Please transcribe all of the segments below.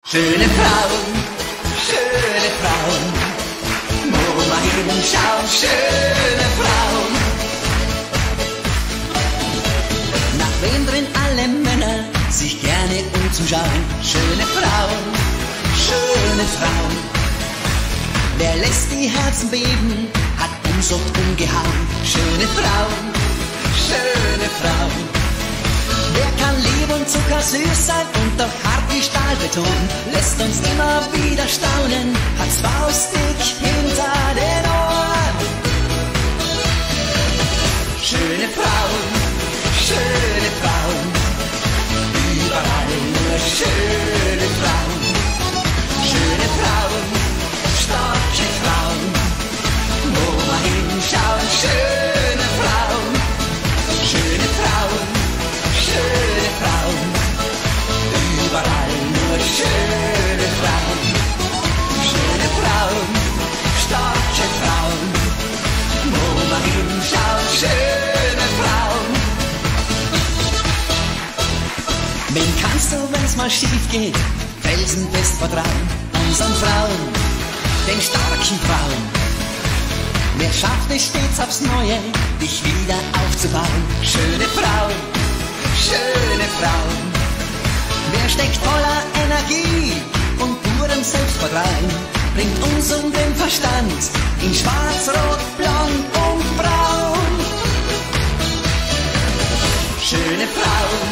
Schöne Frauen, wo wir hinschauen, schöne Frauen. Nach wem drin alle Männer sich gerne umzuschauen? Schöne Frauen, schöne Frauen. Wer lässt die Herzen beben, hat Unzucht umgehauen. Schöne Frauen, schöne Frauen. Wer kann lieb und zuckersüß sein und doch hart wie Stahlbeton, lässt uns immer wieder staunen, hat's faustig hinter den Ohren. Schöne Frauen, überall nur schöne Frauen. Schöne Frauen, starke Frauen, wo wir hinschauen, schöne Frauen. Schöne Frauen, überall nur schöne Frauen. Schöne Frauen, starke Frauen, wo wir hinschauen, schöne Frauen. Wen kannst du, wenn's mal schief geht, felsenfest vertrauen? Unseren Frauen, den starken Frauen. Wer schafft es stets aufs Neue, dich wieder aufzubauen? Schöne Frauen, schöne Frauen. Wer steckt voller Energie und purem Selbstvertrauen, bringt uns um den Verstand in schwarz, rot, blond und braun. Schöne Frauen,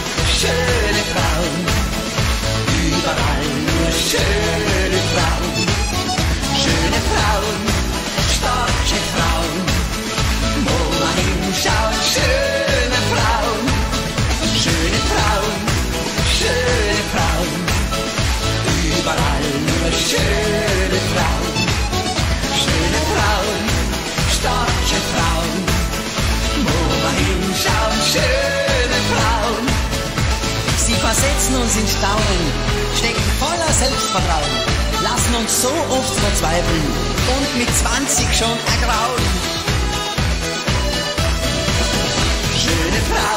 überall nur schöne Frauen. Schöne Frauen, starke Frauen, wo wir hinschauen, schöne Frauen. Schöne Frauen, überall nur schöne Frauen. Schöne Frauen, starke Frauen, wo wir hinschauen, schöne Frauen. Sie versetzen uns in Staunen, stecken voller Selbstvertrauen, lassen uns so oft verzweifeln und mit 20 schon ergrauen. Schöne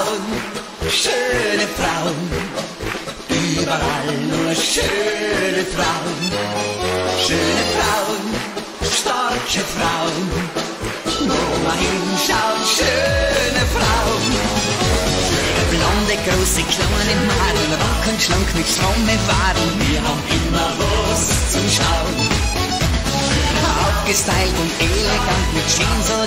Frauen, überall nur schöne Frauen. Schöne Frauen, starke Frauen, wo wir hinschauen, schöne Frauen. Schöne blonde, große, kleine Maden, rank und schlank mit stramme Waden, wir haben immer was zum Schauen. Aufgestylt und elegant mit Jeans